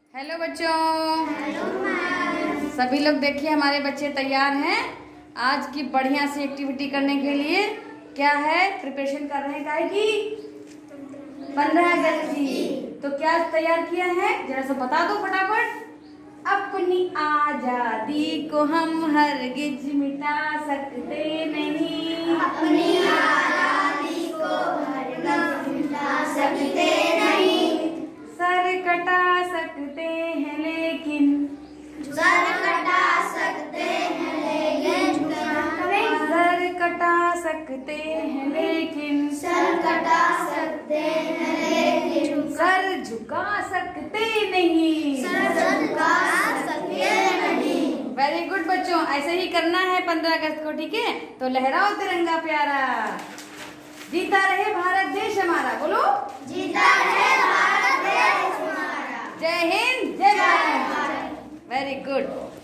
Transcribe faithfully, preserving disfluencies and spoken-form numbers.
Hello बच्चों। Hello ma'am. सभी लोग देखिए हमारे बच्चे तैयार हैं आज की बढ़िया सी एक्टिविटी करने के लिए। क्या है, प्रिपरेशन कर रहे हैं काहे की पंद्रह अगस्त की। तो क्या तैयार किया है जरा सा बता दो फटाफट। अपनी आजादी को हम हरगिज मिटा सकते नहीं, अपनी आजादी को हरगिज मिटा सकते नहीं। सर कटा सकते हैं लेकिन सर कटा सकते हैं लेकिन सर कटा सकते हैं लेकिन सर कटा सकते हैं लेकिन सर झुका सकते नहीं। सर झुका सकते नहीं। वेरी गुड बच्चों, ऐसे ही करना है पंद्रह अगस्त को, ठीक है। तो लहराओ तिरंगा प्यारा, जीता रहे भारत देश हमारा। बोलो जीता रहे भारत देश हमारा। जय हिंद, जय भारत। Very good.